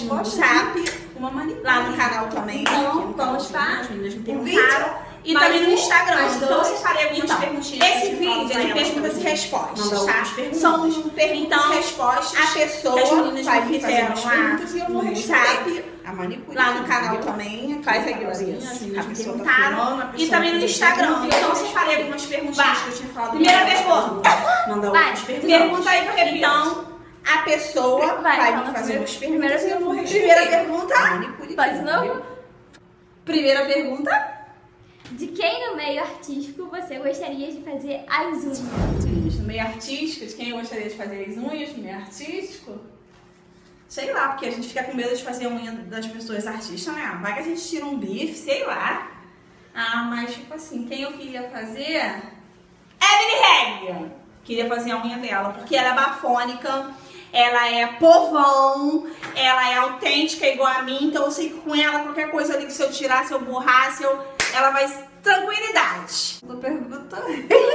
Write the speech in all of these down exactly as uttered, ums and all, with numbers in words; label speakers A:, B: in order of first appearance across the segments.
A: resposta no WhatsApp,
B: uma manicure.
A: lá no canal também.
B: Então, vamos para
A: as meninas me
B: um
A: perguntaram.
B: vídeo.
A: E
B: Mas
A: também no
B: um,
A: Instagram.
B: mas
A: Então eu
B: dois.
A: separei algumas
B: Então,
A: perguntinhas.
B: esse
A: que
B: vídeo
A: eu
B: é de
A: falo pra
B: perguntas
A: elas
B: e respostas,
A: Manda
B: tá?
A: algumas perguntas.
B: São perguntas
A: Então,
B: e respostas.
A: a pessoa
B: que as meninas
A: vai
B: me
A: me fazer
B: fizeram
A: umas
B: lá
A: perguntas e eu vou
B: no
A: responder.
B: WhatsApp,
A: A manicure.
B: lá no canal
A: entendeu?
B: também.
A: Faz
B: Faz
A: aí,
B: aí,
A: Glorinha.
B: Glorinha.
A: As
B: A
A: meninas
B: pessoa tá
A: perguntaram.
B: falando, a
A: E
B: pessoa
A: também no
B: tá
A: Instagram.
B: perguntando,
A: Então eu
B: eu
A: separei
B: respondo.
A: algumas perguntinhas
B: Vai.
A: que eu tinha falado.
B: Primeira
A: pra elas,
B: pergunta.
A: Manda
B: Vai.
A: algumas perguntas.
B: Pergunta aí que eu repito.
A: Então, a pessoa
C: Vai,
A: vai,
C: fala
A: me fazer
C: primeiro.
A: umas
C: Primeira
A: perguntas e eu vou
C: pergunta.
A: responder.
B: Primeira pergunta.
A: A manicure.
C: Faz de novo?
A: entendeu?
B: Primeira pergunta.
C: De quem no meio artístico você gostaria de fazer as unhas?
B: No meio artístico, de quem eu gostaria de fazer as unhas no meio artístico? Sei lá, porque a gente fica com medo de fazer a unha das pessoas artistas, né? Vai que a gente tira um bife, sei lá. Ah, mas tipo assim, quem eu queria fazer? Evelyn Regg! Queria fazer a unha dela, porque ela é bafônica, ela é povão, ela é autêntica igual a mim, então eu sei que com ela, qualquer coisa ali que se eu tirar, se eu borrar, se eu... ela vai... Tranquilidade. Tô perguntando.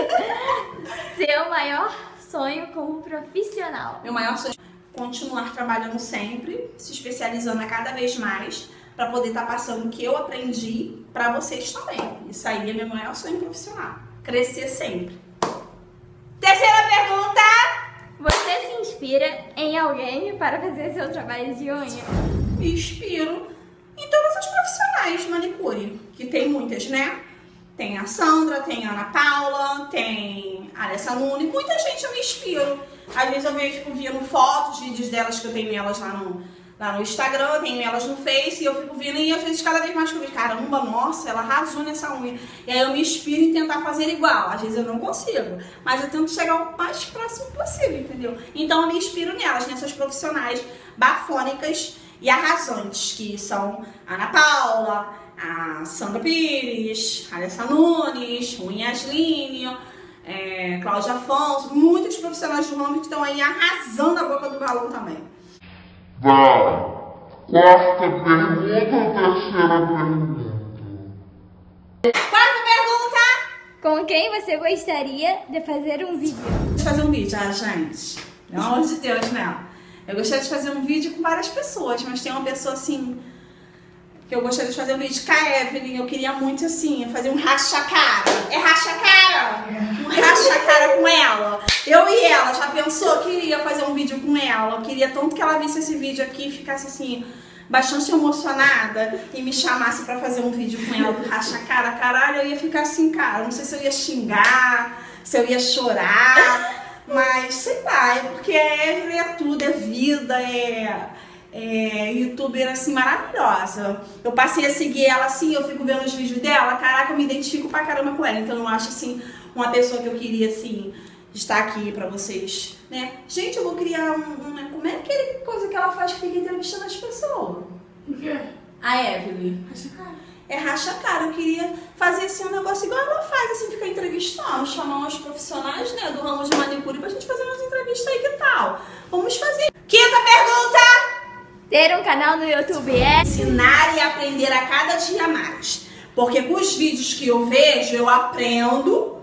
C: Seu maior sonho como profissional?
B: Meu maior sonho é continuar trabalhando sempre, se especializando a cada vez mais, para poder estar passando o que eu aprendi para vocês também. Isso aí é meu maior sonho profissional. Crescer sempre. Terceira pergunta.
C: Você se inspira em alguém para fazer seu trabalho de unha?
B: Me inspiro em todas as profissionais de manicure, que tem muitas, né? Tem a Sandra, tem a Ana Paula, tem a Alessa Nunes, muita gente eu me inspiro. Às vezes eu vejo, fico vendo fotos, vídeos delas que eu tenho elas lá no, lá no Instagram, tenho elas no Face, e eu fico vendo e às vezes cada vez mais que eu vejo, caramba, nossa, ela arrasou nessa unha. E aí eu me inspiro em tentar fazer igual. Às vezes eu não consigo, mas eu tento chegar o mais próximo possível, entendeu? Então eu me inspiro nelas, nessas profissionais bafônicas e arrasantes, que são a Ana Paula, a Sandra Pires, a Alessa Nunes, Unhasline, é, Cláudia Afonso, muitos profissionais do ramo que estão aí arrasando a boca do balão também.
D: Vai. Quarta pergunta, terceira pergunta.
B: Quarta pergunta!
C: Com quem você gostaria de fazer um vídeo?
B: Vou fazer um vídeo, ah, gente. Pelo amor de Deus, né? Eu gostaria de fazer um vídeo com várias pessoas, mas tem uma pessoa assim... que eu gostaria de fazer um vídeo com a Evelyn, eu queria muito assim, fazer um racha-cara. É racha-cara? Um racha-cara com ela. Eu e ela, já pensou que ia fazer um vídeo com ela? Eu queria tanto que ela visse esse vídeo aqui e ficasse assim, bastante emocionada e me chamasse pra fazer um vídeo com ela do racha-cara. Caralho, eu ia ficar assim, cara, não sei se eu ia xingar, se eu ia chorar, mas sei lá, é porque a Evelyn é tudo, é vida, é... É, youtuber assim, maravilhosa. Eu passei a seguir ela assim, eu fico vendo os vídeos dela, caraca, eu me identifico pra caramba com ela. Então eu acho assim, uma pessoa que eu queria assim, estar aqui pra vocês, né? Gente, eu vou criar um, um como é aquele coisa que ela faz que fica entrevistando as pessoas?
A: O quê?
B: A Evelyn.
A: Racha cara.
B: É racha cara, eu queria fazer assim um negócio igual ela faz, assim, ficar entrevistando, chamar uns profissionais, né, do ramo de manicure pra gente fazer umas entrevistas aí, que tal? Vamos fazer. Quinta pergunta!
C: Ter um canal no YouTube é...
B: Ensinar e aprender a cada dia mais. Porque com os vídeos que eu vejo, eu aprendo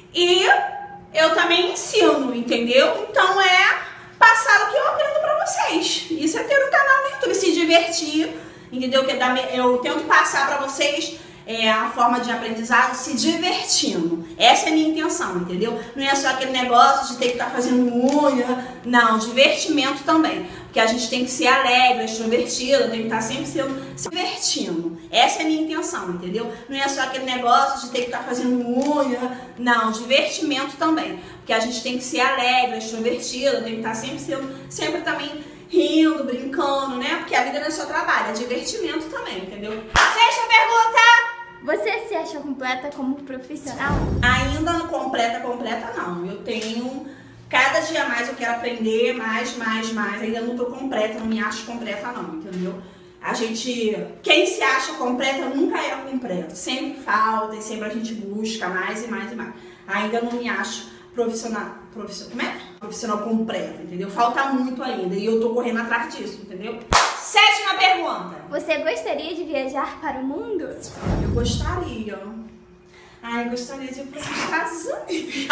B: e eu também ensino, entendeu? Então é passar o que eu aprendo pra vocês. Isso é ter um canal no YouTube, se divertir, entendeu? Que eu tento passar pra vocês é, a forma de aprendizado se divertindo. Essa é a minha intenção, entendeu? Não é só aquele negócio de ter que estar fazendo unha. Não, divertimento também. Porque a gente tem que ser alegre, extrovertido, tem que estar sempre sendo, se divertindo. Essa é a minha intenção, entendeu? Não é só aquele negócio de ter que estar fazendo unha. Não, divertimento também. Porque a gente tem que ser alegre, extrovertido, tem que estar sempre sendo, sempre também rindo, brincando, né? Porque a vida não é só trabalho, é divertimento também, entendeu? Sexta pergunta!
C: Você se acha completa como profissional?
B: Ainda não completa, completa não. Eu tenho, cada dia mais eu quero aprender mais, mais, mais. Ainda não tô completa, não me acho completa não, entendeu? A gente, quem se acha completa nunca é completa. Sempre falta e sempre a gente busca mais e mais e mais. Ainda não me acho profissional, profissional, como é? Profissional completa, entendeu? Falta muito ainda e eu tô correndo atrás disso, entendeu? Sétima pergunta.
C: Você gostaria de viajar para o mundo?
B: Eu gostaria. Ai, eu gostaria de ir para os Estados Unidos.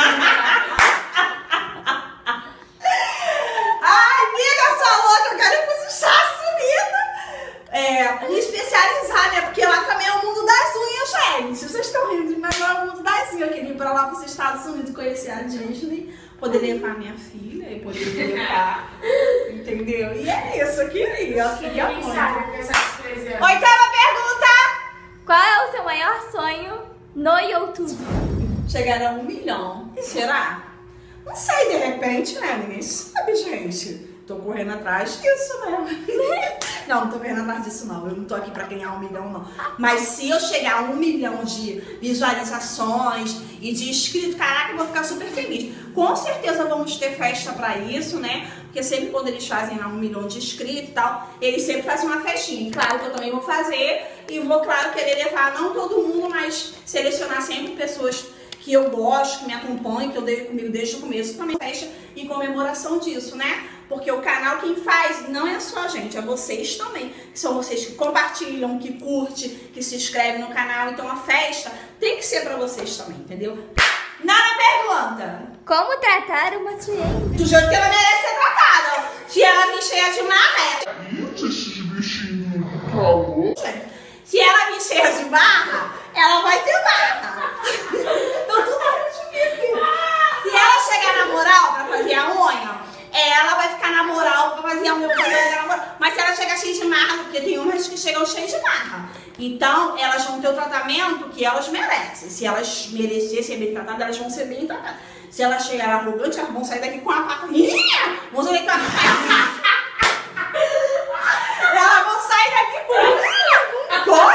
B: Ai, amiga, sua louca, eu quero ir para os Estados Unidos. assim, eu queria ir pra lá pros Estados Unidos conhecer a Disney, poder levar minha filha e poder levar, entendeu? E é isso, eu queria, eu queria
E: Quem
B: muito.
E: sabe com essas treze anos?
B: Oitava pergunta!
C: Qual é o seu maior sonho no YouTube?
B: Chegar a um milhão, será? Não sei, de repente, né? Ninguém sabe, gente. Tô correndo atrás disso, né? Não, não tô correndo atrás disso, não. Eu não tô aqui pra ganhar um milhão, não. Mas se eu chegar a um milhão de visualizações e de inscritos, caraca, eu vou ficar super feliz. Com certeza vamos ter festa pra isso, né? Porque sempre quando eles fazem lá um milhão de inscritos e tal, eles sempre fazem uma festinha. Claro que eu também vou fazer e vou, claro, querer levar não todo mundo, mas selecionar sempre pessoas que eu gosto, que me acompanham, que eu dei comigo desde o começo, também festa em comemoração disso, né? Porque o canal quem faz não é só a gente, é vocês também. Que são vocês que compartilham, que curte, que se inscrevem no canal. Então a festa tem que ser pra vocês também, entendeu? Nada pergunta.
C: Como tratar uma cliente?
B: Do jeito que ela merece ser tratada. Se ela vir cheia de marra,
D: Gente, esses bichinhos de calor.
B: se ela vir cheia de barra, ela vai ter barra. Então tudo justifica. Se ela chegar na moral pra fazer a unha, ela vai ficar na moral pra fazer o meu cabelo. Mas se ela chegar cheia de marra, porque tem umas que chegam cheias de marra. Então, elas vão ter o tratamento que elas merecem. Se elas merecerem ser bem tratadas, elas vão ser bem tratadas. Se elas chegarem arrogantes, elas vão sair daqui com a pata. Vão sair daqui com a Elas vão sair daqui com Ou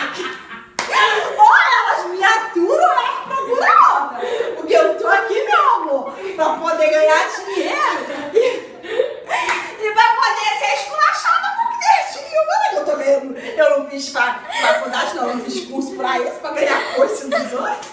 B: elas me aturam, elas procuram outra. Porque eu tô aqui, meu amor, pra poder ganhar dinheiro e, e pra poder ser esculachada por cliente. Eu tô ganhando, eu não fiz fa- faculdade, não, eu não fiz curso pra isso, pra ganhar coisa dos outros.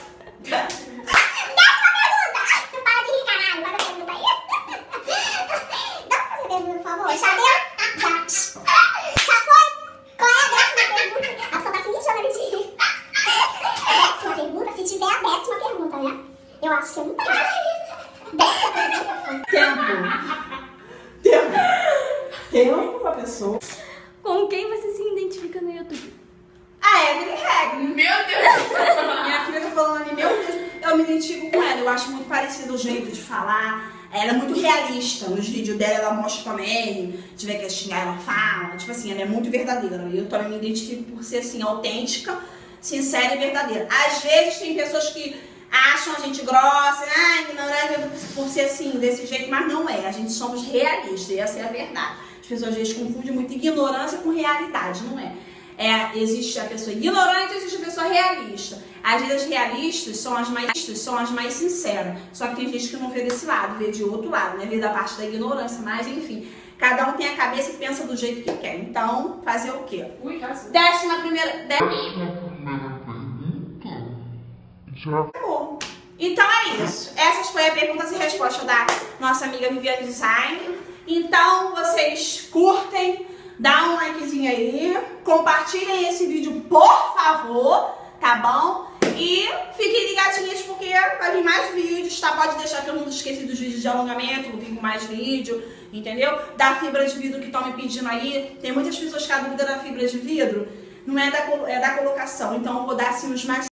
F: Para de rir, caralho. Faz a pergunta aí. Dá pra fazer a pergunta, por favor? Já deu? Já. Já foi? Qual é a décima pergunta? A pessoa tá se mijando ali de rir. Décima pergunta? Se tiver a décima pergunta, né? Eu acho que eu não tenho. Décima pergunta.
B: Tempo. Tempo. Tempo pra pessoa.
C: Com quem você se identifica no YouTube?
B: A Evelyn Regli.
E: Meu Deus!
B: Minha filha tá falando ali, meu Deus, eu me identifico com ela. Eu acho muito parecido o jeito de falar. Ela é muito realista. Nos vídeos dela, ela mostra também. Se tiver que xingar, ela fala. Tipo assim, ela é muito verdadeira. E eu também me identifico por ser, assim, autêntica, sincera e verdadeira. Às vezes, tem pessoas que acham a gente grossa, ah, ignorante, por ser assim, desse jeito. Mas não é. A gente somos realistas. E essa é a verdade. As pessoas, às vezes, confundem muito ignorância com realidade. Não é. É, existe a pessoa ignorante e existe a pessoa realista. Às vezes as realistas são as mais são as mais sinceras. Só que tem gente que não vê desse lado, vê de outro lado, né? Vê da parte da ignorância. Mas enfim, cada um tem a cabeça e pensa do jeito que quer. Então, fazer o quê?
E: Ui, casou.
B: Décima primeira. Décima...
D: Décima primeira pergunta. Já
B: Acabou. Então é isso. Essas foram as perguntas e respostas da nossa amiga Viviane Design. Então, vocês curtem, dá um likezinho aí, compartilhem esse vídeo, por favor, tá bom? E fiquem ligadinhas porque vai vir mais vídeos, tá? Pode deixar que eu não esqueci dos vídeos de alongamento, vou vir com mais vídeo, entendeu? Da fibra de vidro que estão me pedindo aí. Tem muitas pessoas que a dúvida da fibra de vidro não é da, é da colocação, então eu vou dar assim os mais